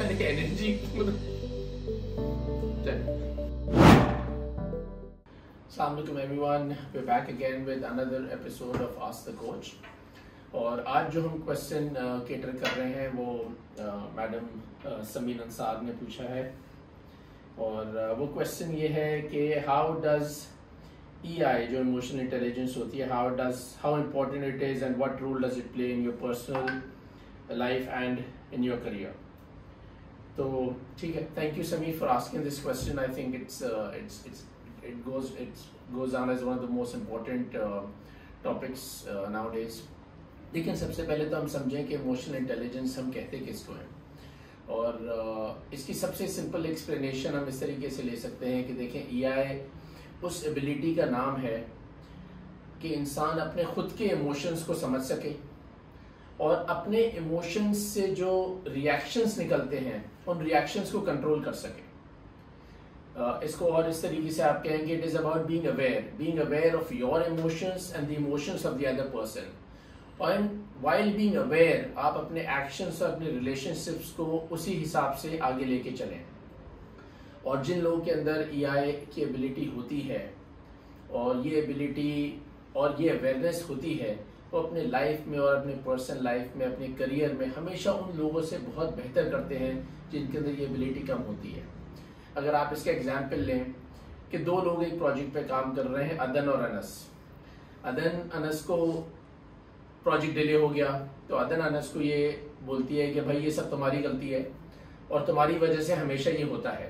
मैंने energy Assalamualaikum everyone, we're back again with another episode of Ask the Coach. और आज जो हम क्वेश्चन केटर कर रहे हैं वो मैडम समीन अंसार ने पूछा है और वो क्वेश्चन ये है कि हाउ डज EI जो इमोशनल इंटेलिजेंस होती है how important it is and what role does it play in your personal life and in your career. तो ठीक है, thank you Sameer for asking this question. I think it goes on as one of the most important topics nowadays. लेकिन सबसे पहले तो हम समझें कि इमोशनल इंटेलिजेंस हम कहते किसको हैं और इसकी सबसे सिंपल एक्सप्लेनेशन हम इस तरीके से ले सकते हैं कि देखें EI उस एबिलिटी का नाम है कि इंसान अपने खुद के इमोशंस को समझ सके और अपने इमोशंस से जो रिएक्शंस निकलते हैं उन रिएक्शंस को कंट्रोल कर सके. इसको और इस तरीके से आप कहेंगे it is about being aware of your emotions and the emotions of the other person. And while being aware आप अपने एक्शंस और अपने रिलेशनशिप्स को उसी हिसाब से आगे लेके चलें. और जिन लोगों के अंदर EI की एबिलिटी होती है और ये एबिलिटी और ये अवेयरनेस होती है वो अपने लाइफ में और अपने पर्सनल लाइफ में अपने करियर में हमेशा उन लोगों से बहुत बेहतर करते हैं जिनके अंदर ये एबिलिटी कम होती है. अगर आप इसका एग्जाम्पल लें कि दो लोग एक प्रोजेक्ट पे काम कर रहे हैं, अदन और अनस को प्रोजेक्ट डिले हो गया तो अदन अनस को ये बोलती है कि भाई ये सब तुम्हारी गलती है और तुम्हारी वजह से हमेशा ये होता है.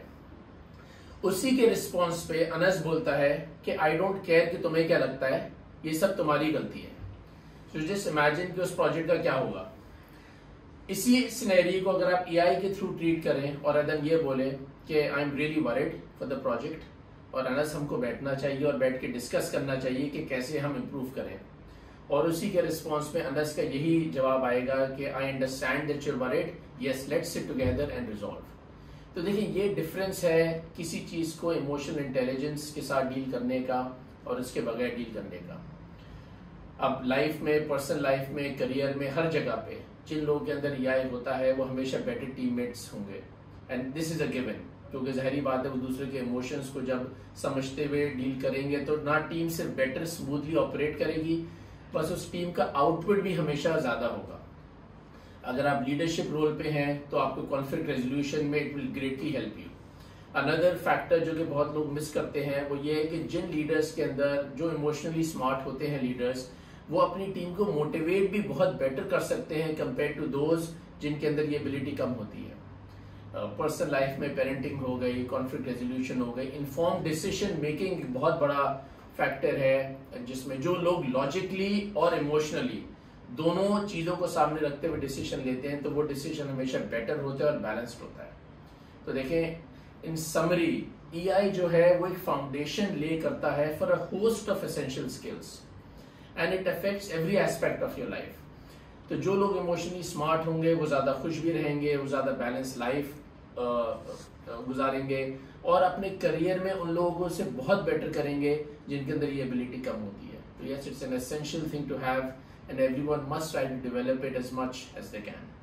उसी के रिस्पॉन्स पे अनस बोलता है कि आई डोंट केयर कि तुम्हें क्या लगता है, ये सब तुम्हारी गलती है. सो जस्ट इमेजिन कि उस प्रोजेक्ट का क्या होगा. इसी सिनेरियो को अगर आप EI के थ्रू ट्रीट करें और अदन ये बोले कि I am really worried for the project और अनस हमको बैठना चाहिए और बैठ के डिस्कस करना चाहिए कि कैसे हम इम्प्रूव करें, और उसी के रिस्पॉन्स में अनस का यही जवाब आएगा कि I understand that you are worried, yes let's sit together and resolve. तो देखिए ये डिफरेंस है किसी चीज को इमोशनल इंटेलिजेंस के साथ डील करने का और उसके बगैर डील करने का. अब लाइफ में, पर्सनल लाइफ में, करियर में, हर जगह पे जिन लोगों के अंदर EI होता है वो हमेशा बेटर टीममेट्स होंगे and this is a given. क्योंकि जाहिर बात है वो दूसरे के इमोशंस को जब समझते हुए डील करेंगे तो ना टीम सिर्फ बेटर स्मूथली ऑपरेट करेगी, बस उस टीम का आउटपुट भी हमेशा ज्यादा होगा. अगर आप लीडरशिप रोल पे हैं तो आपको कॉन्फ्लिक्ट रेजोल्यूशन में it will greatly help you. Another factor जो कि बहुत लोग मिस करते हैं वो ये है कि जिन लीडर्स के अंदर जो इमोशनली स्मार्ट होते हैं लीडर्स, वो अपनी टीम को मोटिवेट भी बहुत बेटर कर सकते हैं कंपेयर टू दोज जिनके अंदर ये एबिलिटी कम होती है. पर्सनल लाइफ में पेरेंटिंग हो गई, कॉन्फ्लिक्ट रेजोल्यूशन हो गई, इन्फॉर्म डिसीजन मेकिंग बहुत बड़ा फैक्टर है जिसमें जो लोग लॉजिकली और इमोशनली दोनों चीजों को सामने रखते हुए डिसीजन लेते हैं तो वो डिसीजन हमेशा बेटर होता है और बैलेंस्ड होता है. तो देखें इन समरी EI जो है वो एक फाउंडेशन ले करता है for a host of essential skills and it affects every aspect of your life. तो जो लोग इमोशनली स्मार्ट होंगे वो ज्यादा खुश भी रहेंगे, वो ज्यादा बैलेंस लाइफ गुजारेंगे और अपने करियर में उन लोगों से बहुत बेटर करेंगे जिनके अंदर ये एबिलिटी कम होती है. तो yes, it's an essential thing to have and everyone must try to develop it as much as they can.